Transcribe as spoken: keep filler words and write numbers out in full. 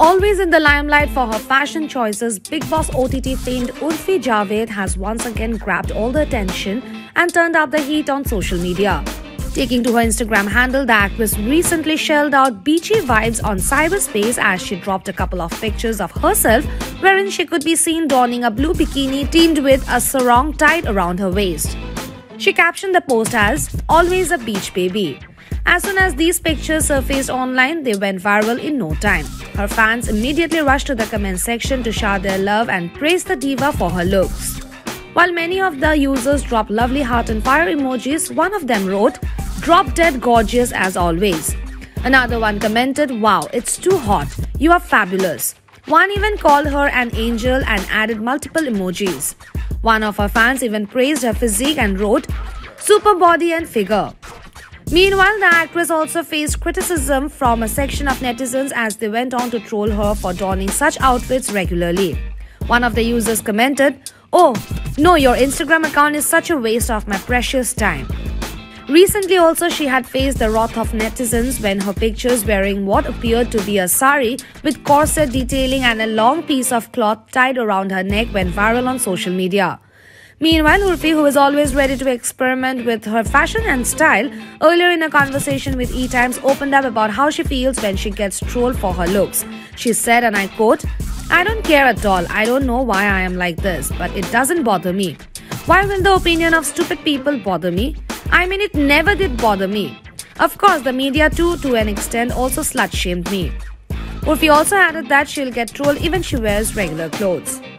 Always in the limelight for her fashion choices, Bigg Boss O T T famed Urfi Javed has once again grabbed all the attention and turned up the heat on social media. Taking to her Instagram handle, the actress recently shelled out beachy vibes on cyberspace as she dropped a couple of pictures of herself wherein she could be seen donning a blue bikini teamed with a sarong tied around her waist. She captioned the post as, "Always a beach baby." As soon as these pictures surfaced online, they went viral in no time. Her fans immediately rushed to the comment section to shower their love and praise the diva for her looks. While many of the users dropped lovely heart and fire emojis, one of them wrote, "Drop dead gorgeous as always." Another one commented, "Wow, it's too hot. You are fabulous." One even called her an angel and added multiple emojis. One of her fans even praised her physique and wrote, "Super body and figure." Meanwhile, the actress also faced criticism from a section of netizens as they went on to troll her for donning such outfits regularly. One of the users commented, "Oh, no, your Instagram account is such a waste of my precious time." Recently also, she had faced the wrath of netizens when her pictures wearing what appeared to be a sari with corset detailing and a long piece of cloth tied around her neck went viral on social media. Meanwhile, Urfi, who is always ready to experiment with her fashion and style, earlier in a conversation with E-Times opened up about how she feels when she gets trolled for her looks. She said, and I quote, "I don't care at all. I don't know why I am like this, but it doesn't bother me. Why will the opinion of stupid people bother me? I mean, it never did bother me. Of course, the media too, to an extent, also slut-shamed me." Urfi also added that she'll get trolled even she wears regular clothes.